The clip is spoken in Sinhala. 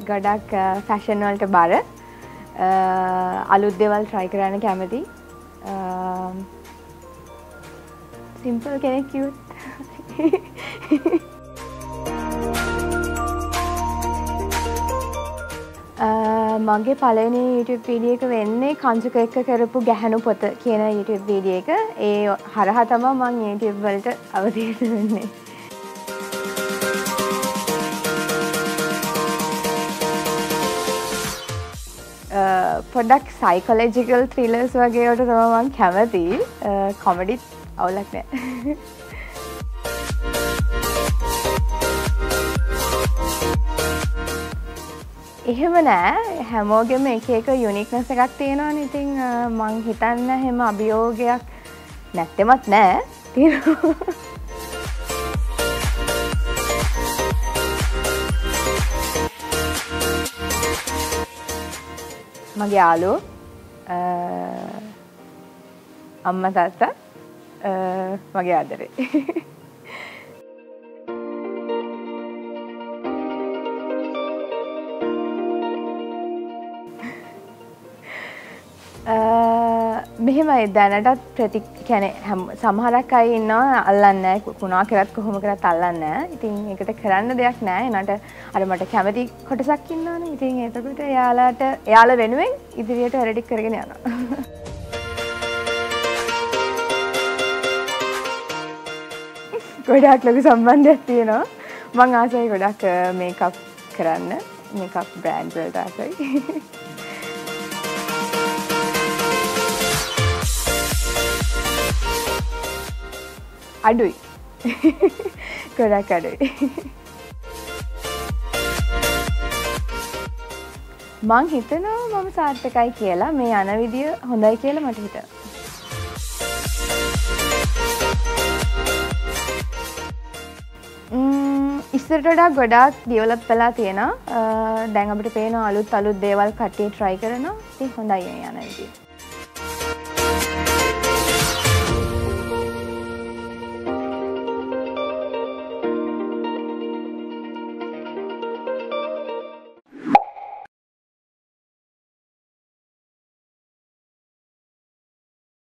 ගොඩක් ෆැෂන් වලට බර අලුත් දේවල් try කරන්න කැමති. සිම්පල් කෙනෙක් cute. මගේ පළවෙනි YouTube වීඩියෝ එක වෙන්නේ කංජුක එක්ක කරපු ගැහණු පොත කියන YouTube වීඩියෝ එක. ඒ හරහා තමයි මම YouTube වලට අවතීර්ණ වෙන්නේ. පොඩ්ඩක් psychological thrillers වගේ වලට තමයි මම කැමති. comedy අවුලක් නැහැ. එහෙම නෑ හැමෝගෙම එක එක යුනික්නස් එකක් තියෙනවනේ. ඉතින් මං හිතන්නේ එහෙම අභියෝගයක් නැත්තෙමත් නෑ තියෙනවා. මගේ යාළුවෝ අම්මා තාත්තා මගේ ආදරේ. මෙහෙමයි දැනටත් සමහරක් අය ඉන්නවා අල්ලන්නේ නැහැ කුණා කරත් කොහොම කරත් අල්ලන්නේ නැහැ. ඉතින් ඒකට කරන්න දෙයක් නැහැ. එනට අර මට කැමති කොටසක් ඉන්නවනේ. ඉතින් එතකොට එයාලා වෙනුවෙන් ඉදිරියට වැඩ ටික කරගෙන යනවා. ගොඩක් ලොකු සම්බන්ධයක් තියෙනවා. මම ආසයි ගොඩක් මේකප් කරන්න. මේකප් බ්‍රෑන්ඩ් වලට ආසයි. අඩුයි. ගොඩක් අඩුයි. මං හිතනවා මම සාර්ථකයි කියලා. මේ යන විදිය හොඳයි කියලා මට හිතෙනවා. ඉස්සරට වඩා ගොඩාක් ඩෙවලොප් වෙලා තියෙනවා. දැන් අපිට පේනවා අලුත් දේවල් කට්ටිය try කරනවා. ඉතින් හොඳයි මේ යන විදිය.